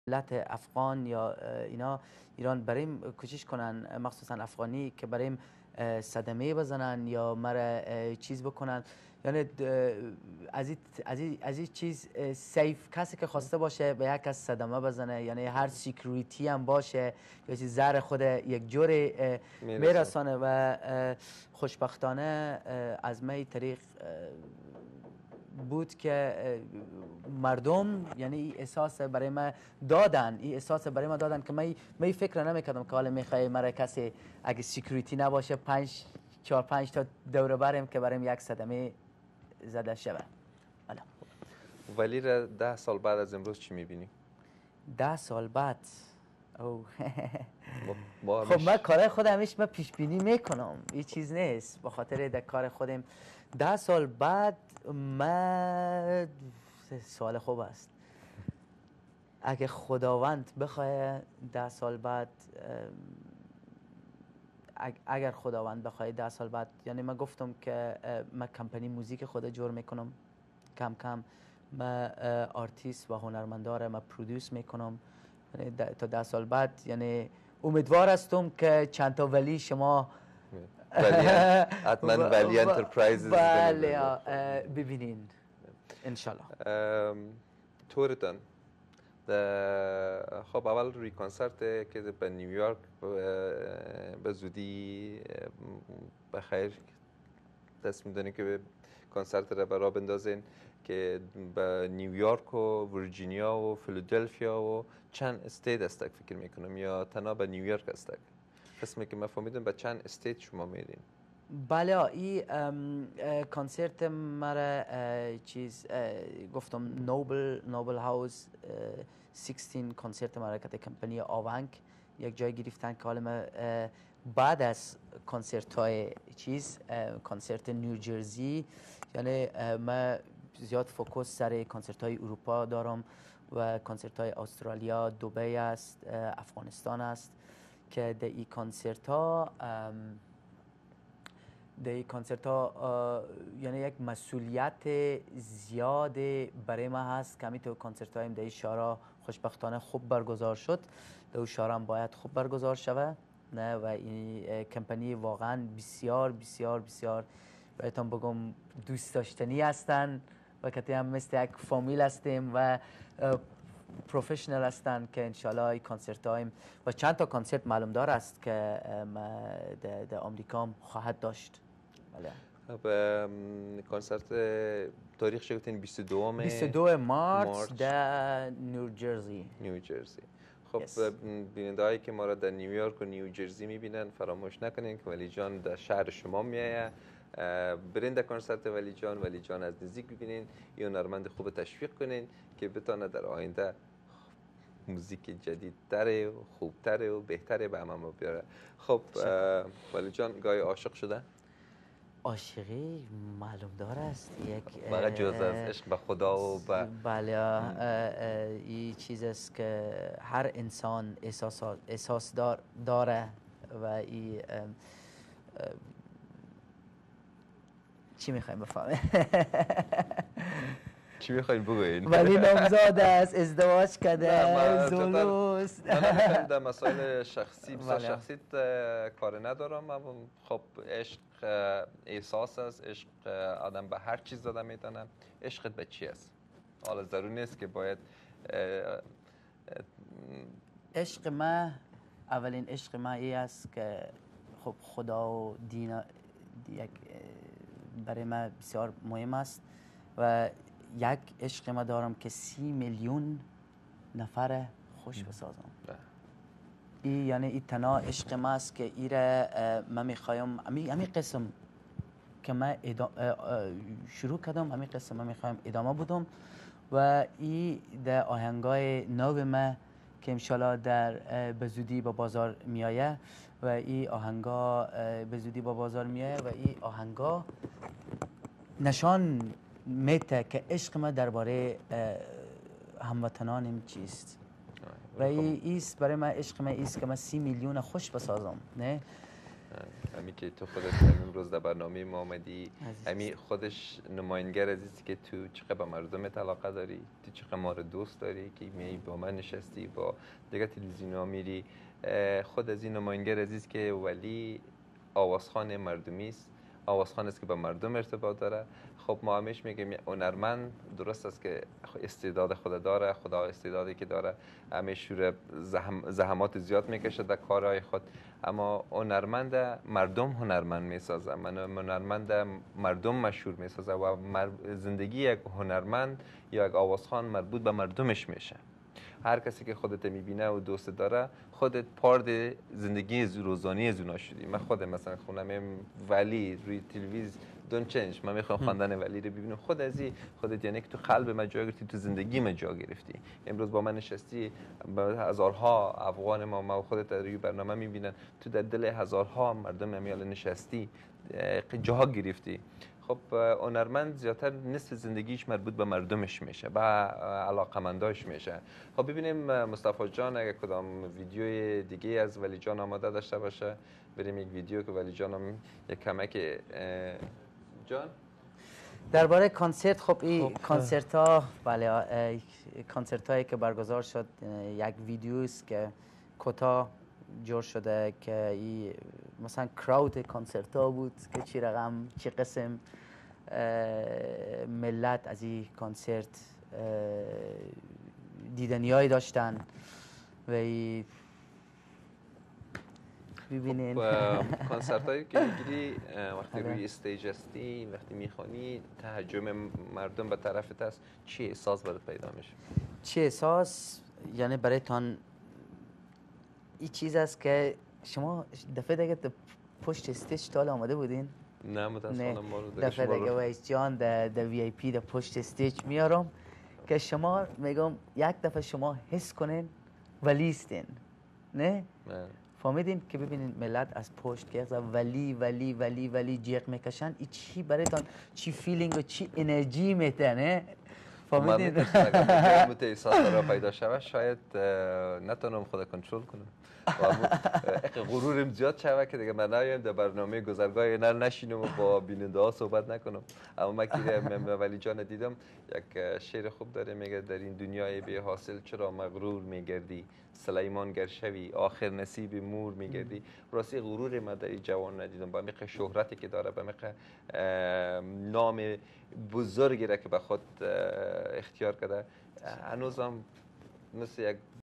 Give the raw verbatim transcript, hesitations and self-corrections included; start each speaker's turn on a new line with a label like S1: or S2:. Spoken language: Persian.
S1: ملت افغان یا اینا ایران بریم کوشش کنن، مخصوصا افغانی که بریم صدمه بزنن یا مرا چیز بکنن. یعنی از این از این از این چیز سیف کسی که خواسته باشه به یک کس صدمه بزنه، یعنی هر سیکیوریتی هم باشه یا چیز زهر خود یک جوری میرسانه. و خوشبختانه از می طریق بود که مردم یعنی این احساس برای ما دادن، این احساس برای ما دادن که من می فکر نمیکردم که حالا میخوای مرا کسی اگه سیکیوریتی نباشه پنج چهار پنج تا دوره بریم که بریم یک صدمه زده شود. حالا
S2: ولی را ده سال بعد از امروز چی میبینی؟
S1: ده سال بعد او
S2: خب
S1: من کار خودم همیشه من پیش بینی میکنم، این چیز نیست به خاطر در کار خودم. ده سال بعد من سوال خوب است. اگه خداوند بخواه ده سال بعد، اگر خداوند بخواه ده سال بعد، یعنی من گفتم که من کمپانی موزیک خود جور میکنم کم کم، من آرتیست و هنرمنداره من پرودوس میکنم. یعنی تا ده سال بعد یعنی امیدوار هستم که چند تا ولی شما
S2: حتما ولی انترپرایزز
S1: بله ببینین انشالله.
S2: توردن خب اول روی کنسرت که به نیویورک به زودی بخیر دست میدونی که به کنسرت را برا بندازین که به نیویورک و ورجینیا و فیلادلفیا و چند استیت استک فکر میکنم یا تنها به نیویورک استک قسمی که من فهمیدم به چند استیت شما میرین؟
S1: بله این کنسرت مرا چیز گفتم نوبل نوبل هاوس شانزده کنسرت مرا که کمپانی آونگ یک جای گرفتن که حالا من بعد از کنسرت های چیز کنسرت نیوجرسی، یعنی من زیاد فوکوس سر کنسرت های اروپا دارم و کنسرت های استرالیا، دبی است، افغانستان است که در این کنسرت ها در این کنسرت ها یعنی یک مسئولیت زیاد برای ما هست که همینطور کنسرت هایم در این شهرها خوشبختانه خوب برگزار شد، در اون شهرها هم باید خوب برگزار شود نه. و این کمپانی واقعا بسیار بسیار بسیار بایدتان بگم دوست داشتنی هستن و که هم مثل یک فامیل هستیم و پروفشنال هستن که انشالله این کنسرت هایم و چند تا کنسرت معلوم دار است که در آمریکا خواهد داشت.
S2: بله. کنسرت تاریخ چه گفتین؟ بیست و دو
S1: بیست و دو مارس در نیوجرسی.
S2: نیوجرسی. خب بیننده هایی که ما را در نیویورک و نیوجرسی میبینن فراموش نکنین که ولی جان در شهر شما میایه، برین در کنسرت ولی جان ولی جان از نزدیک ببینین، یه هنرمند خوب تشویق کنین که بتونه در آینده موزیک جدیدتره و خوبتره و بهتره به همه بیاره. خب ولی جان گاهی عاشق شده؟
S1: عاشقی معلوم دار است یک
S2: فقط جز از عشق به خدا و به
S1: بله این چیز است که هر انسان احساس احساس دار داره و این چی میخوایم بفهمه؟
S2: چی میخواین بگوین؟
S1: ولی نامزاد است، ازدواج کرده، زولوس.
S2: نه در مسائل شخصی بسیار شخصی کار ندارم. خب عشق احساس است، عشق آدم به هر چیز داده میتونه. عشقت به چی است؟ حالا ضروری نیست که باید
S1: عشق ما، اولین عشق ما ای است که خب خدا و دین یک برای ما بسیار مهم است و یک عشق ما دارم که سی میلیون نفر خوش بسازم. این یعنی این تنها عشق ما است که ایره من میخوایم همین قسم که من شروع کردم، همین قسم من میخوایم ادامه بدم و این در آهنگای نو ما که انشالله در به زودی با بازار میایه و این آهنگا به زودی با بازار میایه و این آهنگا نشان میته که عشق ما درباره هموطنانم چیست و ایست برای من عشق ما ایست که من سی میلیون خوش بسازم نه.
S2: همی که تو خودت امروز در برنامه ما آمدی،
S1: عزیز.
S2: همی خودش نماینگر عزیزی که تو چقدر به مردمت علاقه داری، تو چقدر ما رو دوست داری که می با من نشستی، با دیگه تلویزیون ها میری. خود از این نماینگر عزیز که ولی آوازخوان مردمی است، آوازخوان است که با مردم ارتباط داره. خب ما همیش میگیم هنرمند درست است که استعداد خود داره، خدا استعدادی که داره، همیش زحم، زحمات زیاد میکشه در کارهای خود، اما هنرمند مردم هنرمند میسازه، من هنرمند مردم مشهور میسازه و زندگی یک هنرمند یا یک آوازخوان مربوط به مردمش میشه. هر کسی که خودت میبینه و دوست داره، خودت پارد زندگی روزانه از اونا شدی. من خودم مثلا خونم ولی روی تلویزیون دون چنج، من میخوام خواندن ولی رو ببینم، خود ازی خودت یعنی که تو قلب من جا گرفتی، تو زندگی من جا گرفتی. امروز با من نشستی، هزارها افغان ما ما خودت روی برنامه میبینن، تو در دل هزارها مردم امیال نشستی، جا گرفتی. خب هنرمند زیادتر نصف زندگیش مربوط به مردمش میشه، به علاقمنداش میشه. خب ببینیم مصطفی جان اگه کدام ویدیوی دیگه از ولی جان آماده داشته باشه، بریم یک ویدیو که ولی جان هم یک کمک جان
S1: درباره کنسرت. خب این کنسرت ها، بله، کنسرت هایی که برگزار شد، یک ویدیو است که کوتاه جور شده که این مثلا کراود کنسرت ها بود که چی رقم چی قسم ملت از این کنسرت دیدنیایی داشتن و ببینین
S2: خب کنسرت هایی که میگیری وقتی روی استیج هستی، وقتی میخوانی، تهجم مردم به طرفت است، چی احساس برات پیدا میشه؟
S1: چی احساس؟ یعنی برای تان این چیز است که شما دفعه دیگه پشت استیج تا آماده بودین؟
S2: نه متاسفانه ما رو
S1: دفعه دیگه ویس جان در وی ای پی در پشت استیج میارم که شما میگم یک دفعه شما حس کنین ولی استین، نه؟ فهمیدین که ببینین ملت از پشت که ولی ولی ولی ولی جیغ میکشن، این چی برایتان چی فیلینگ و چی انرژی میده، نه؟
S2: فهمیدین؟ من میترسم اگر مت احساس برای پیدا شود شاید نتونم خود کنترل کنم و غرورم زیاد شود که دیگه من نایم در برنامه گذرگاه اینا نشینم و با بیننده ها صحبت نکنم. اما من که ولی جان دیدم یک شعر خوب داره، میگه در این دنیای بی حاصل چرا مغرور میگردی، سلیمان گر شوی آخر نصیب مور میگردی. راستی غرور من در این جوان ندیدم، با میقه شهرتی که داره، با میقه نام بزرگی را که به خود اختیار کرده، هنوزم مثل یک